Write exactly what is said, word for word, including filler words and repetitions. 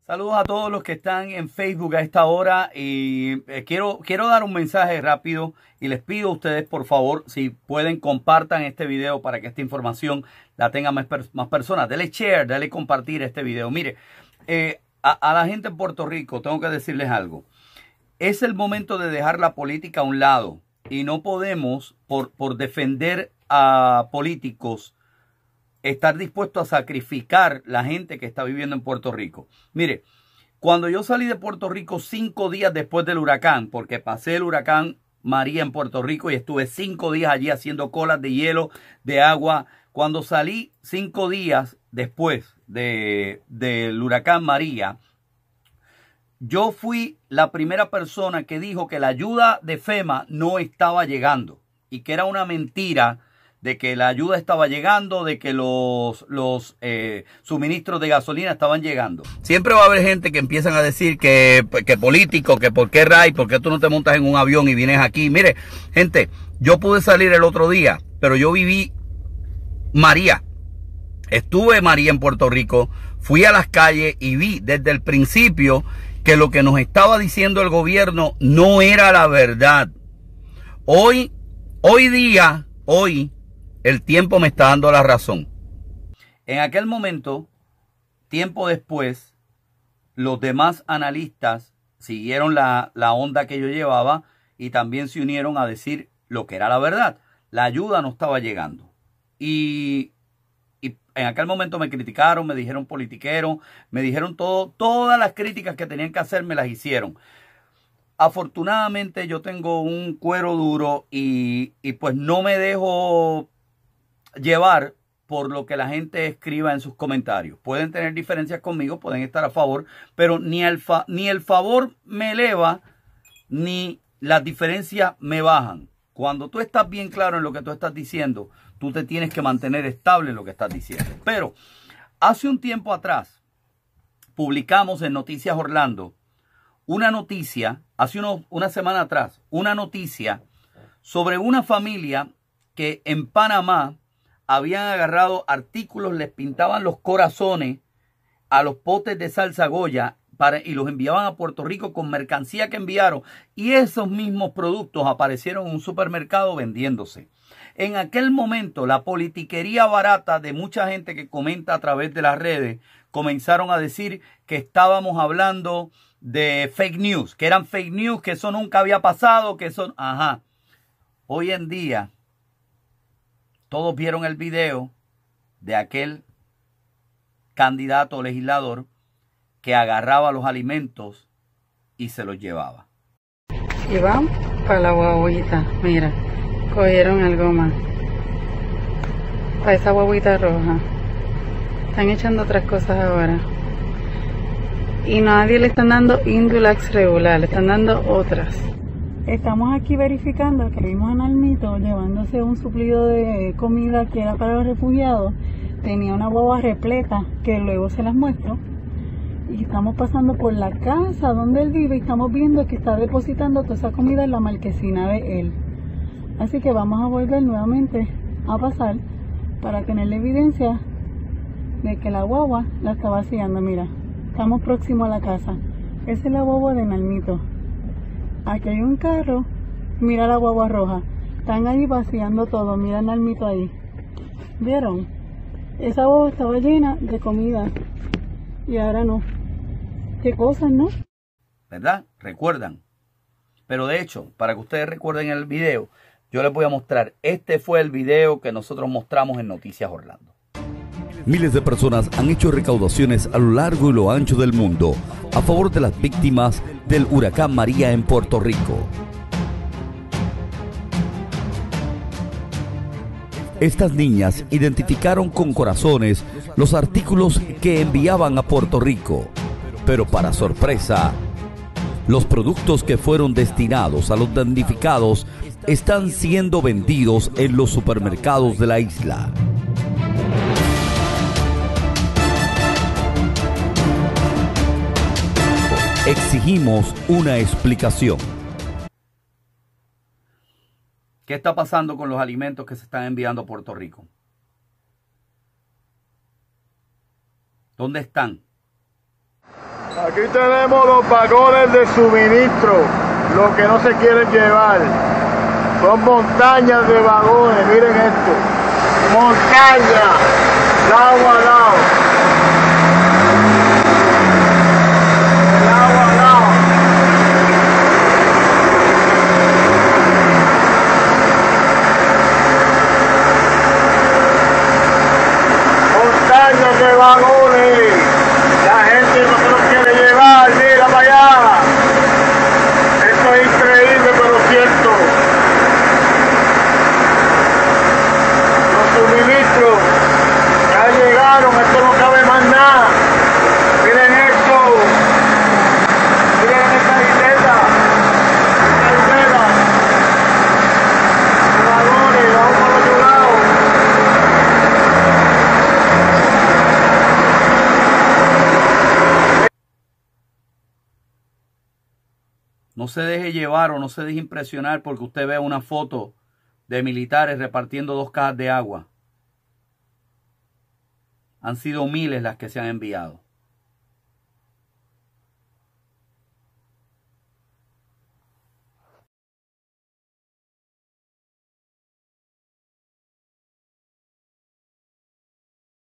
Saludos a todos los que están en Facebook a esta hora y eh, quiero, quiero dar un mensaje rápido y les pido a ustedes, por favor, si pueden, compartan este video para que esta información la tengan más, per más personas. Dele share, dele compartir este video. Mire, eh, a, a la gente en Puerto Rico tengo que decirles algo. Es el momento de dejar la política a un lado y no podemos, por, por defender a políticos, estar dispuesto a sacrificar la gente que está viviendo en Puerto Rico. Mire, cuando yo salí de Puerto Rico cinco días después del huracán, porque pasé el huracán María en Puerto Rico y estuve cinco días allí haciendo colas de hielo, de agua. Cuando salí cinco días después de, del huracán María, yo fui la primera persona que dijo que la ayuda de FEMA no estaba llegando y que era una mentira de que la ayuda estaba llegando, de que los, los eh, suministros de gasolina estaban llegando. Siempre va a haber gente que empiezan a decir que, que político, que por qué Ray, por qué tú no te montas en un avión y vienes aquí. Mire, gente, yo pude salir el otro día, pero yo viví María. Estuve María en Puerto Rico, fui a las calles y vi desde el principio que lo que nos estaba diciendo el gobierno no era la verdad. Hoy, hoy día, hoy, el tiempo me está dando la razón. En aquel momento, tiempo después, los demás analistas siguieron la, la onda que yo llevaba y también se unieron a decir lo que era la verdad. La ayuda no estaba llegando. Y, y en aquel momento me criticaron, me dijeron politiquero, me dijeron todo, todas las críticas que tenían que hacer me las hicieron. Afortunadamente yo tengo un cuero duro y, y pues no me dejo llevar por lo que la gente escriba en sus comentarios. Pueden tener diferencias conmigo, pueden estar a favor, pero ni el, fa ni el favor me eleva, ni las diferencias me bajan. Cuando tú estás bien claro en lo que tú estás diciendo, tú te tienes que mantener estable en lo que estás diciendo. Pero hace un tiempo atrás, publicamos en Noticias Orlando una noticia, hace unos, una semana atrás, una noticia sobre una familia que en Panamá habían agarrado artículos, les pintaban los corazones a los potes de salsa Goya para, y los enviaban a Puerto Rico con mercancía que enviaron. Y esos mismos productos aparecieron en un supermercado vendiéndose. En aquel momento, la politiquería barata de mucha gente que comenta a través de las redes comenzaron a decir que estábamos hablando de fake news, que eran fake news, que eso nunca había pasado, que eso... Ajá. Hoy en día, todos vieron el video de aquel candidato o legislador que agarraba los alimentos y se los llevaba. Y van para la guaguita, mira, cogieron algo más. Para esa guaguita roja. Están echando otras cosas ahora. Y nadie le están dando Indulax regular, le están dando otras. Estamos aquí verificando que vimos a Nalmito llevándose un suplido de comida que era para los refugiados. Tenía una guagua repleta que luego se las muestro. Y estamos pasando por la casa donde él vive y estamos viendo que está depositando toda esa comida en la marquesina de él. Así que vamos a volver nuevamente a pasar para tener la evidencia de que la guagua la está vaciando. Mira, estamos próximos a la casa. Esa es la guagua de Nalmito. Aquí hay un carro, mira la guagua roja, están ahí vaciando todo, mira Nalmito ahí, ¿vieron? Esa guagua estaba llena de comida y ahora no. ¿Qué cosas, no? ¿Verdad? Recuerdan. Pero de hecho, para que ustedes recuerden el video, yo les voy a mostrar, este fue el video que nosotros mostramos en Noticias Orlando. Miles de personas han hecho recaudaciones a lo largo y lo ancho del mundo a favor de las víctimas del huracán María en Puerto Rico. Estas niñas identificaron con corazones los artículos que enviaban a Puerto Rico, pero para sorpresa, los productos que fueron destinados a los damnificados están siendo vendidos en los supermercados de la isla. Exigimos una explicación. ¿Qué está pasando con los alimentos que se están enviando a Puerto Rico? ¿Dónde están? Aquí tenemos los vagones de suministro, lo que no se quieren llevar. Son montañas de vagones, miren esto. Montaña, lado a lado. Lado a lado. Montañas de vagones. La gente no se los quiere llevar, mira para allá. Esto es increíble, pero cierto. Los suministros ya llegaron, esto no cabe más nada. Miren esto. Miren esta isleta. Esta isleta. Los vagones, vamos para el otro lado. No se deje llevar o no se deje impresionar porque usted vea una foto de militares repartiendo dos cajas de agua. Han sido miles las que se han enviado.